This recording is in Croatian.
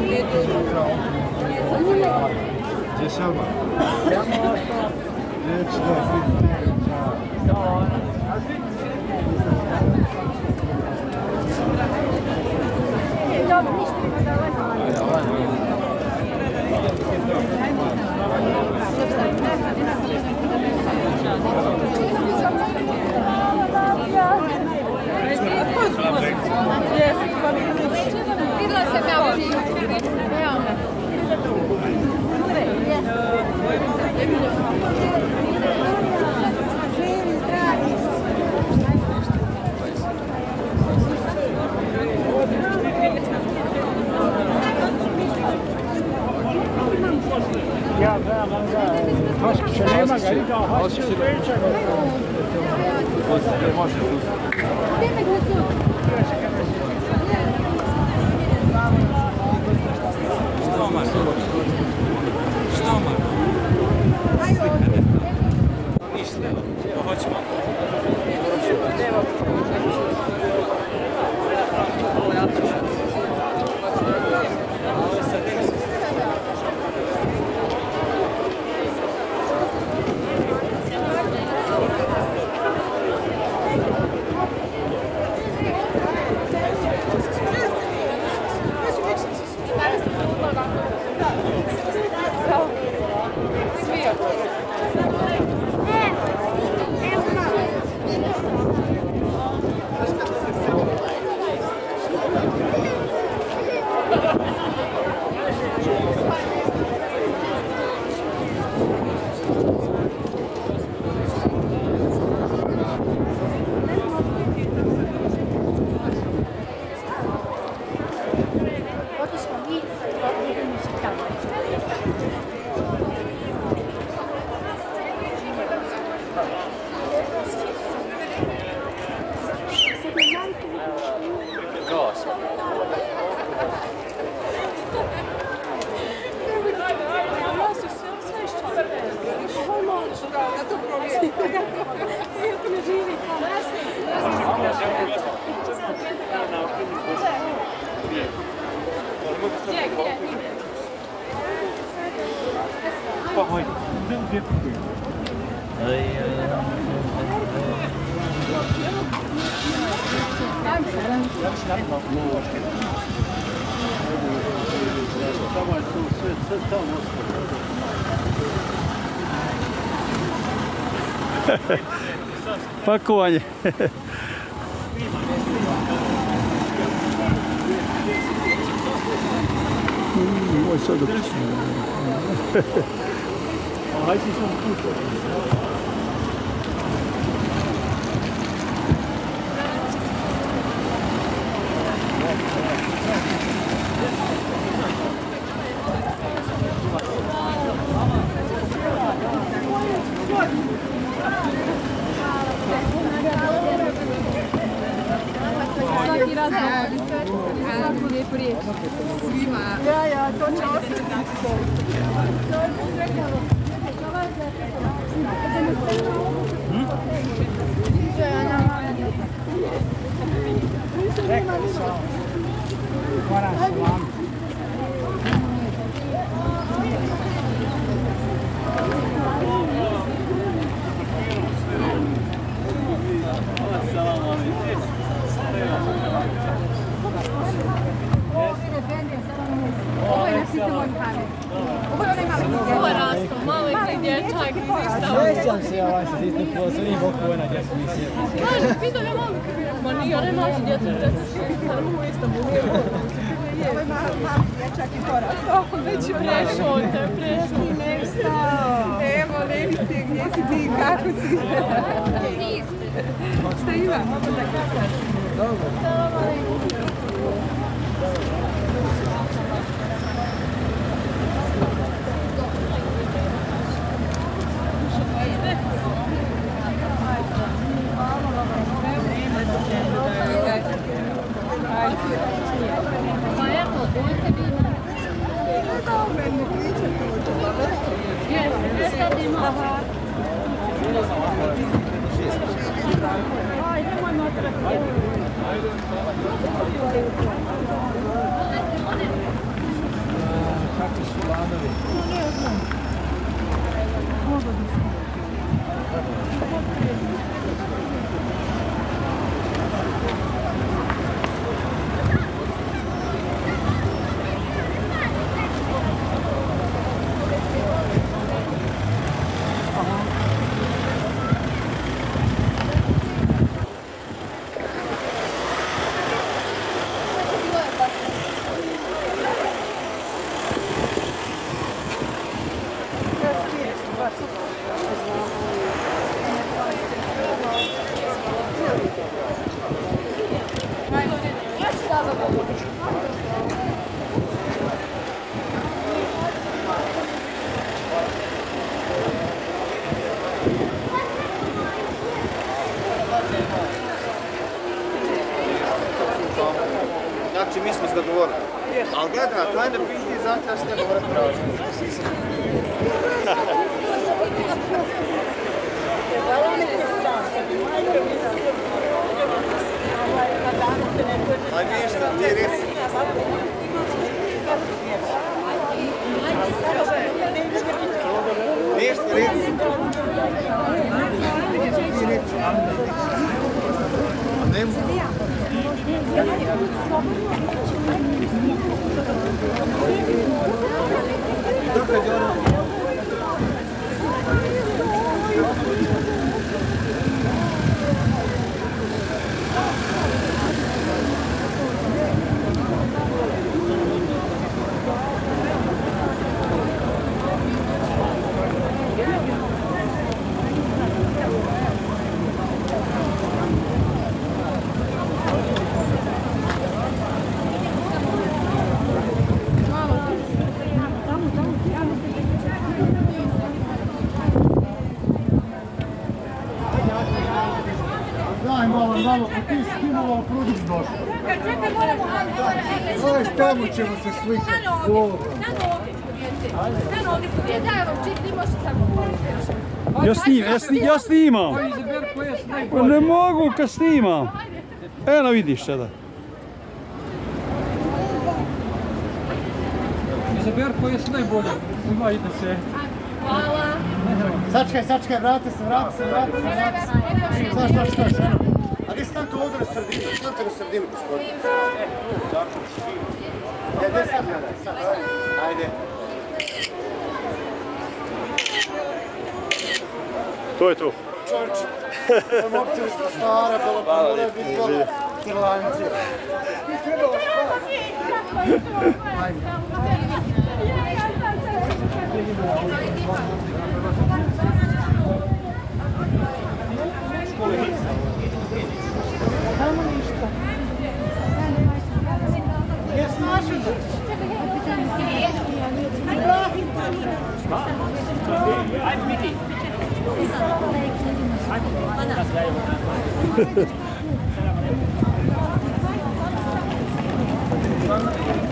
Gdje sama? Videla sam ja ovo živo. Ja, da, Haškića nema ga, ide Haškića Sveća ga. Može tu. Što man? Što man? Ništa. Hoćemo. Pakovanje. Ovo je sad opisno. Hajde sam puto. Svaki raz lijepo riječ. Svima. Ja, to će ostati. Rekao sam. Moram se vam. Ovo je naš sistem moj kamer. Ovo je onaj mali dječak. Ovo je rasto, mali dječak iz Istava. Sjećam se ja ovaj sistem po svojim bokovina gdje su mi sjetili. Kaže, pitao ga mali. Ma nije, onaj mali dječak. Samo u Istanbulu. Ovo je mali dječak i to rasto. Već je prešao te, prešao. Ti nestao. Evo, ne vidite gdje si ti, kako si. Ispred. Šta ima? Dobro. Pa evo, budete vi. Gdje sad ima? Aj, nemoj motrati. Ajde, piti zakljaš ne mora tražiti. Ajde, ništa, ti reci. Ništa, reci. A ne mogu. Daj malo, pa ti si malo prudiš došao. Čekaj, moramo... Aj, tamo ćemo se slikati. Stano ovdje su djece. Daj vam čip, ti možeš samo... Ja snimam. Pa ne mogu kad snimam. Eno vidiš sada. Izaber koje su najbolje. Imajte se. Hvala. Sačkaj, vrati se. Znaš, eno. A gdje si tam tu ovdje na sredinu? Tam te na sredinu, gospodin. Gdje sad gledaj? Sad, ajde. To je to. Čovječe, momčili smo stara, bila biti bila Hrlanci. Ajde. Tamo ništa. Jes našli? Šta? Ajde, Miki. Ajde.